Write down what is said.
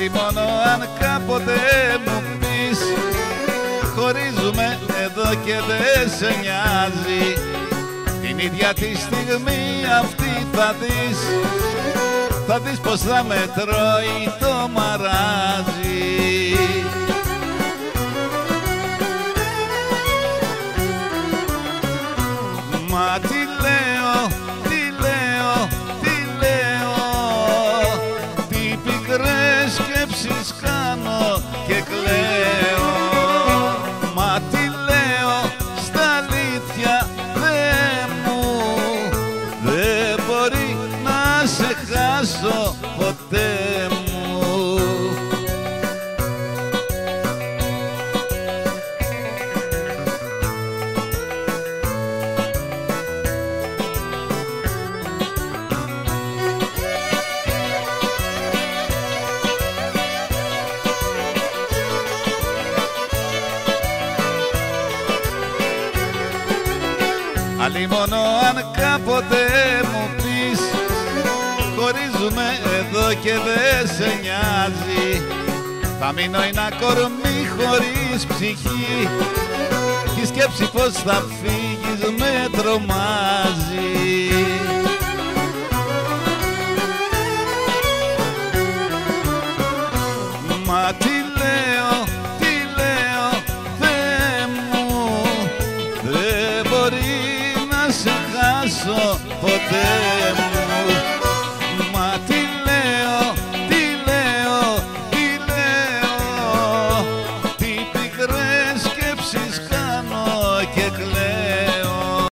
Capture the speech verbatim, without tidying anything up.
Άλλη μόνο αν κάποτε μου πεις χωρίζουμε εδώ και δεν σε νοιάζει, την ίδια τη στιγμή αυτή θα δεις, θα δεις πως θα με τρώει το μαράζι. Μα τι λέω, τι λέω, τι λέω, τι πικρές σκέψεις κάνω και κλαίω. Μα τι λέω, στα αλήθεια Θεέ μου, δεν μπορεί να σε χάσω ποτέ μου. Άλλη μόνο αν κάποτε μου πεις χωρίζουμε εδώ και δεν σε νοιάζει, θα μείνω ένα κορμί χωρίς ψυχή κι η σκέψη πως θα φύγεις με τρομάζει. Μα τι λέω, τι λέω, Θεέ μου, δεν μπορεί να σε χάσω ποτέ.